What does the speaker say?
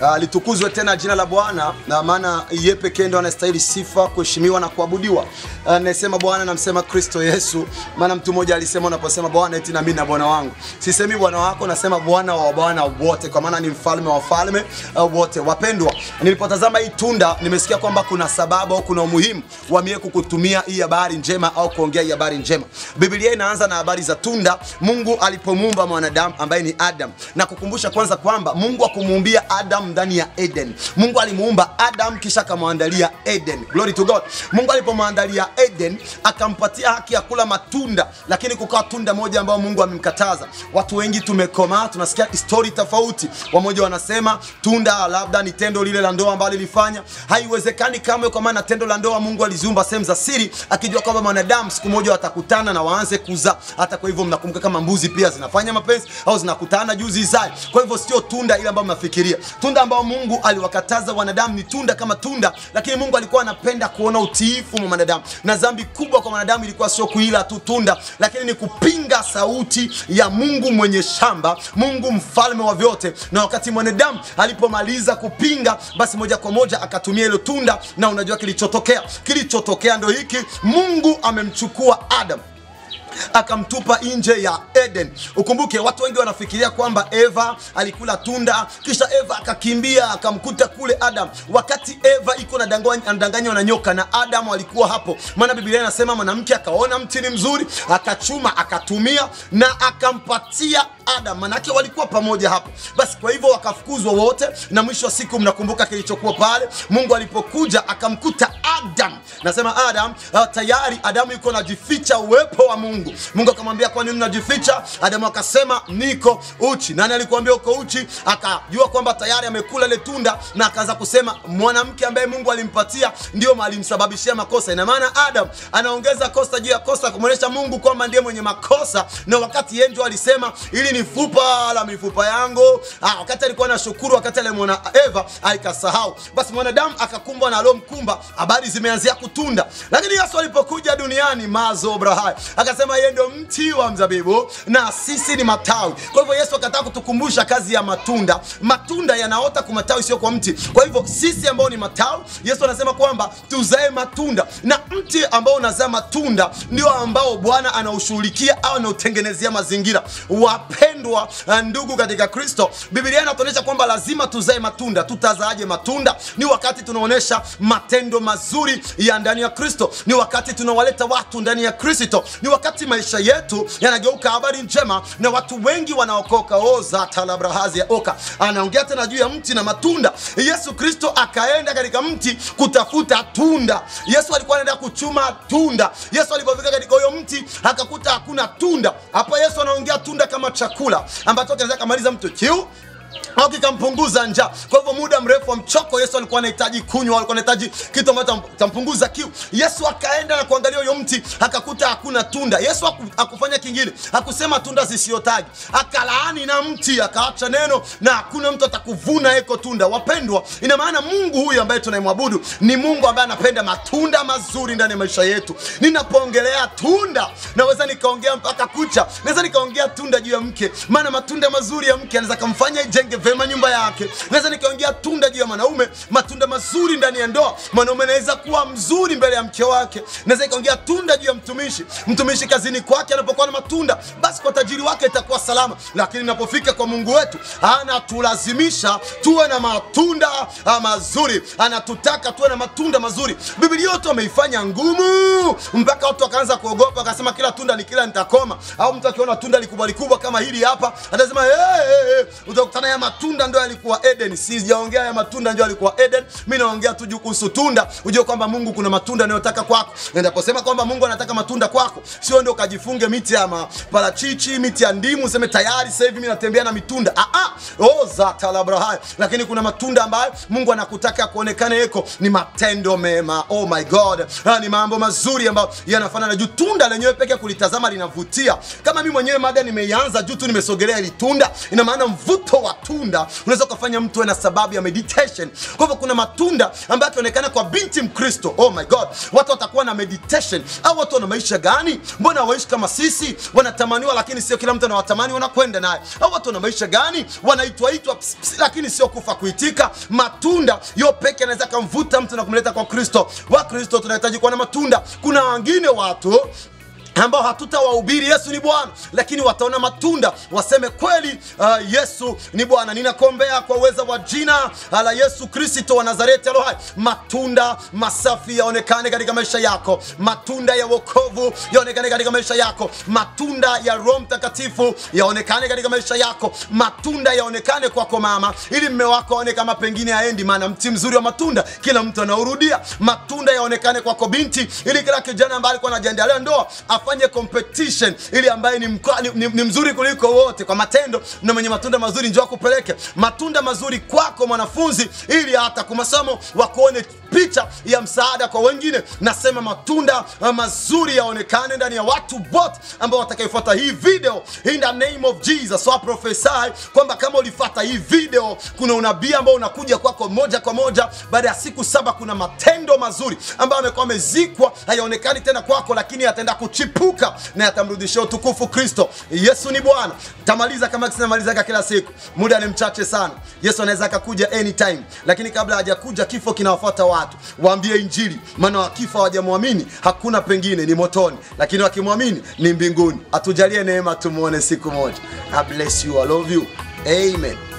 Litukuzwe tena jina la Bwana, na maana yeye pekee ndo anastahili sifa, kuheshimiwa na kuabudiwa. Nasema Bwana namsema Kristo Yesu, maana mtu mmoja alisema unaposema Bwana eti na mimi na Bwana wangu. Sisemi Bwana wako, nasema Bwana wa Bwana wote, kwa maana ni mfalme wa wafalme wote. Wapendwa, nilipotazama hii tunda nimesikia kwamba kuna sababu au kuna umuhimu wa mie kukutumia hii habari njema au kuongea hii habari njema. Biblia inaanza na habari za tunda. Mungu alipomuumba mwanadamu ambaye ni Adam, na kukumbusha kwanza kwamba Mungu akumuumbia Adam ndani ya Eden. Mungu alimuumba Adam kisha akamwandalia Eden. Glory to God. Mungu alipomwandalia Eden akampatia haki ya kula matunda, lakini kukawa tunda moja ambao Mungu amemkataza. Watu wengi tumekomaa, tunasikia story tofauti. Wamoja wanasema tunda labda ni tendo lile la ndoa ambalo lilifanya. Haiwezekani kamwe, kwa maana tendo la ndoa Mungu aliziumba sehemu za siri, akijua kwamba mwanadamu siku moja watakutana na waanze kuzaa. Hata kwa hivyo mnakumbuka kama mbuzi pia zinafanya mapenzi au zinakutana juzi zai. Kwa hivyo sio tunda ile ambayo mnafikiria. Tunda ambao Mungu aliwakataza wanadamu ni tunda kama tunda, lakini Mungu alikuwa anapenda kuona utiifu wa wanadamu. Na dhambi kubwa kwa wanadamu ilikuwa sio kuila tu tunda, lakini ni kupinga sauti ya Mungu mwenye shamba, Mungu mfalme wa vyote. Na wakati mwanadamu alipomaliza kupinga, basi moja kwa moja akatumia hilo tunda, na unajua kilichotokea. Kilichotokea ndio hiki: Mungu amemchukua Adam akamtupa nje ya Eden. Ukumbuke watu wengi wanafikiria kwamba Eva alikula tunda kisha Eva akakimbia akamkuta kule Adam, wakati Eva iko anadanganywa na nyoka na Adam alikuwa hapo. Maana Biblia inasema mwanamke akaona mti ni mzuri, akachuma, akatumia na akampatia Adam. Manake walikuwa pamoja hapo. Basi kwa hivyo wakafukuzwa wote, na mwisho wa siku mnakumbuka kilichokuwa pale. Mungu alipokuja akamkuta Adam. Nasema Adam, tayari Adam yuko anajificha uwepo wa Mungu. Mungu akamwambia kwa nini unajificha? Adam akasema niko uchi. Nani alikuambia uko uchi? Akajua kwamba tayari amekula ile tunda, na akaanza kusema mwanamke ambaye Mungu alimpatia ndio alimsababishia makosa. Ina maana Adam anaongeza kosa juu ya kosa, kumwonyesha Mungu kwamba ndiye mwenye makosa. Na wakati angel alisema ili ni fupa la mifupa yangu, wakati alikuwa anashukuru, wakati alimwona Eva alikasahau. Basi mwanadamu akakumbwa na alomkumba, habari zimeanzia kutunda. Lakini Yesu alipokuja duniani mazobrahai, akasema yeye ndio mti wa mzabibu na sisi ni matawi. Kwa hivyo Yesu akataka kutukumbusha kazi ya matunda. Matunda yanaota kwa matawi, sio kwa mti. Kwa hivyo sisi ambao ni matawi, Yesu anasema kwamba tuzae matunda, na mti ambao unazaa matunda ndio ambao Bwana anaushughulikia au anautengenezea mazingira. Wapendwa ndugu katika Kristo, Biblia inatuonyesha kwamba lazima tuzae matunda. Tutazaaje matunda? Ni wakati tunaonesha matendo mazuri ya ndani ya Kristo. Ni wakati tunawaleta watu ndani ya Kristo. Ni wakati maisha yetu yanageuka habari njema na watu wengi wanaokoka. Oza talabrahazi ya oka. Anaongea tena juu ya mti na matunda. Yesu Kristo akaenda katika mti kutafuta tunda. Yesu alikuwa anaenda kuchuma tunda. Yesu alipofika katika huyo mti akakuta hakuna tunda. Hapa Yesu anaongea tunda kama chakula ambacho kinaweza kumaliza mtu kiu au kikampunguza njaa. Kwa hivyo muda mrefu wa mchoko Yesu alikuwa anahitaji kunywa, alikuwa anahitaji kitu ambacho kitampunguza kiu. Yesu akaenda na kuangalia huyo mti akakuta hakuna tunda. Yesu hakufanya kingine, hakusema tunda zisiyotaji. Akalaani na mti, akaacha neno na hakuna mtu atakuvuna eko tunda. Wapendwa, ina maana Mungu huyu ambaye tunayemwabudu ni Mungu ambaye anapenda matunda mazuri ndani ya maisha yetu. Ninapoongelea tunda naweza nikaongea mpaka kucha. Naweza nikaongea tunda juu ya mke, maana matunda mazuri ya mke anaweza kumfanya jenge vema nyumba yake. Naweza nikaongea tunda juu ya mwanaume, matunda mazuri ndani ya ndoa. Mwanaume anaweza kuwa mzuri mbele ya mke wake. Naweza nikaongea tunda juu ya mtumishi kazini kwake anapokuwa na matunda, basi kwa tajiri wake itakuwa salama. Lakini ninapofika kwa Mungu wetu, anatulazimisha tuwe na matunda mazuri. Anatutaka tuwe na matunda mazuri. Biblia yote ameifanya ngumu mpaka watu wakaanza kuogopa, akasema kila tunda ni kila nitakoma. Au mtu akiona tunda likubwa kama hili hapa atasema utakutana ya matunda ndio yalikuwa Eden. Sijaongea ya matunda ndio yalikuwa Eden. Mimi naongea tu kuhusu tunda. Ujue kwamba Mungu kuna matunda anayotaka kwako. Ninaposema kwamba Mungu anataka matunda kwako, sio ndio ukajifunge miti ya parachichi, miti ya ndimu useme tayari sasa hivi mimi natembea na mitunda. Za talabrahai. Lakini kuna matunda ambayo Mungu anakutaka kuonekane yako ni matendo mema. Oh my God. Ni mambo mazuri ambayo yanafanana juu. Tunda lenyewe pekee kulitazama linavutia. Kama mimi mwenyewe mada nimeianza juu tu nimesogelea ile tunda, ina maana mvuto wa matunda unaweza kufanya mtu ana sababu ya meditation. Kwa hivyo kuna matunda ambayo yanaonekana kwa binti Mkristo. Oh my God, watu watakuwa na meditation. Au watu wana maisha gani? Mbona waishi kama sisi? Wanatamaniwa lakini sio kila mtu anawatamani wanakwenda naye. Au watu wana maisha gani? Wanaitwa lakini sio kufa kuitika. Matunda yo peke anaweza kumvuta mtu na kumleta kwa Kristo. Wa Kristo tunahitaji kuwa na matunda. Kuna wengine watu ambao hatutawahubiri Yesu ni Bwana, lakini wataona matunda, waseme kweli Yesu ni Bwana. Ninakuombea kwa uweza wa jina la Yesu Kristo wa Nazareti aliye hai, matunda masafi yaonekane katika maisha yako, matunda ya wokovu yaonekane katika maisha yako, matunda ya Roho Mtakatifu yaonekane katika maisha yako, matunda yaonekane kwako mama, ili mume wako aone kama pengine haendi, maana mti mzuri wa matunda kila mtu anaurudia. Matunda yaonekane kwako binti, ili kila kijana ambaye alikuwa anajiandaa ndoa afanye competition, ili ambaye ni mzuri kuliko wote kwa matendo na mwenye matunda mazuri njoo kupeleke matunda mazuri kwako mwanafunzi, ili hata kwa masomo wakuone picha ya msaada kwa wengine. Nasema matunda mazuri yaonekane ndani ya watu wote ambao watakayofuata hii video in the name of Jesus. So I prophesy kwamba kama ulifuata hii video, kuna unabii ambao unakuja kwako moja kwa moja. Baada ya siku 7 kuna matendo mazuri ambayo yamekuwa yamezikwa, hayaonekani tena kwako, lakini yataenda kuchipuka na yatamrudishia utukufu Kristo. Yesu ni Bwana. Tamaliza kama tunamaliza kila siku, muda ni mchache sana. Yesu anaweza akakuja anytime, lakini kabla hajakuja kifo kinawafuata watu. Waambie injili, maana wakifa hawajamwamini hakuna pengine, ni motoni, lakini wakimwamini ni mbinguni. Atujalie neema tumuone siku moja. I bless you, I love you. Amen.